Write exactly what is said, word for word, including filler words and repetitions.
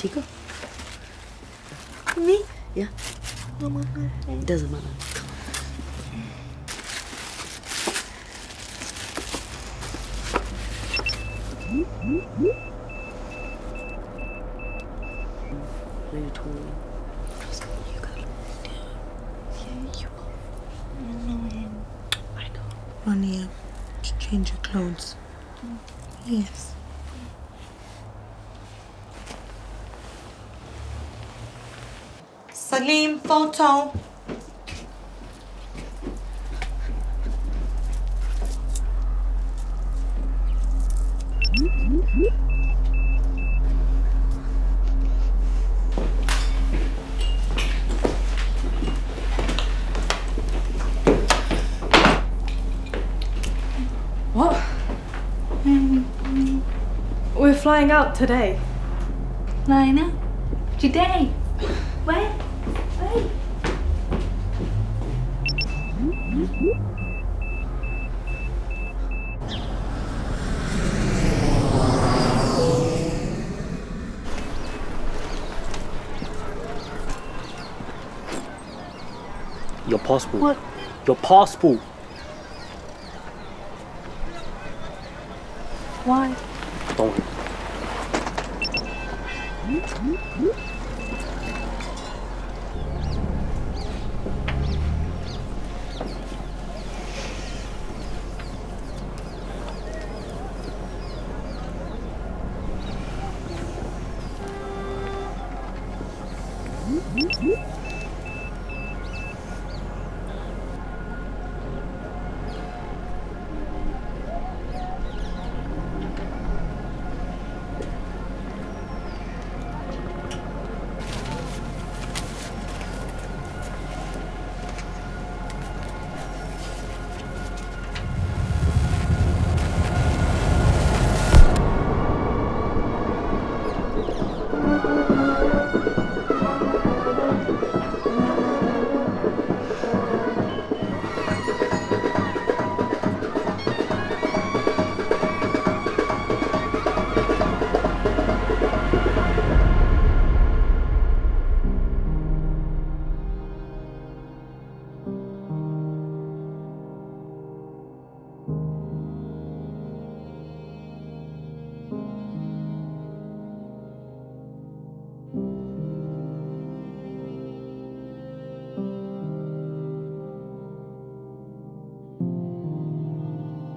You go. Me? Yeah. No, Mama. It doesn't matter. What are you doing? Trust me, you got it. Yeah, you will. I know him. I know. Rania, just change your clothes. Mm. Yes. Salim, photo. What? Mm-hmm. We're flying out today. Flying out? Today? Where? Where? Your passport. What? Your passport. Why? Don't. Mm-hmm.